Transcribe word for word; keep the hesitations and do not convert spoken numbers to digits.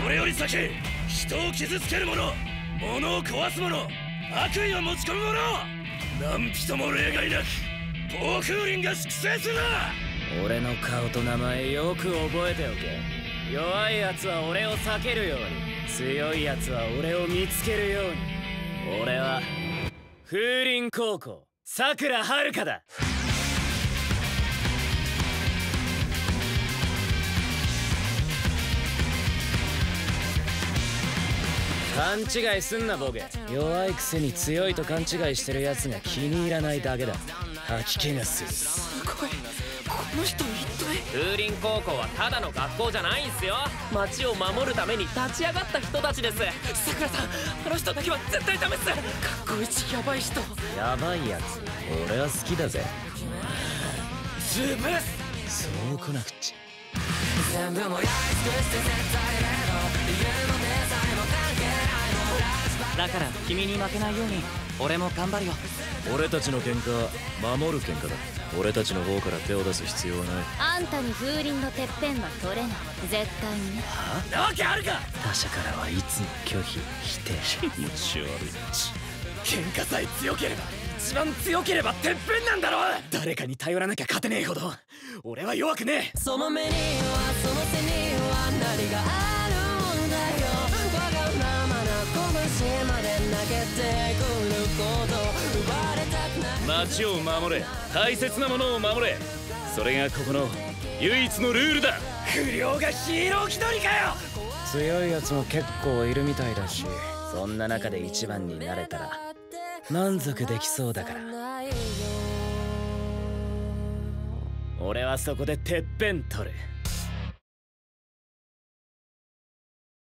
それより先、人を傷つける者、物を壊す者、悪意を持ち込む者、何人も例外なく暴風林が粛清するな。 俺の顔と名前よく覚えておけ。弱い奴は俺を避けるように、強い奴は俺を見つけるように。俺は風林高校さくらはるかだ。勘違いすんなボケ。弱いくせに強いと勘違いしてる奴が気に入らないだけだ。吐き気がする。 すごい、この人一体。 風林高校はただの学校じゃないんすよ。町を守るために立ち上がった人たちです。 さくらさん、あの人だけは絶対ダメっす。学校一ヤバい人。 ヤバいやつ俺は好きだぜ。 潰す。 そう来なくっちゃ。 全部もやり尽くして絶対例の理由もデザインも関係ないの。だから君に負けないように俺も頑張るよ。 俺たちの喧嘩は守る喧嘩だ。俺たちの方から手を出す必要はない。 あんたに風鈴のてっぺんは取れない。絶対にね。 はなわけあるか。 他者からはいつも拒否否定。 気持ち悪い。喧嘩さえ強ければ、一番強ければてっぺんなんだろ。誰かに頼らなきゃ勝てねえほど俺は弱くねえ。 その目にはその背には何があるんだよ。わがままな拳まで投げてくること奪われたくない。 町を守れ、大切なものを守れ。それがここの唯一のルールだ。 不良がヒーロー気取りかよ。 強いやつも結構いるみたいだし、そんな中で一番になれたら満足できそうだから。俺はそこでてっぺん取る。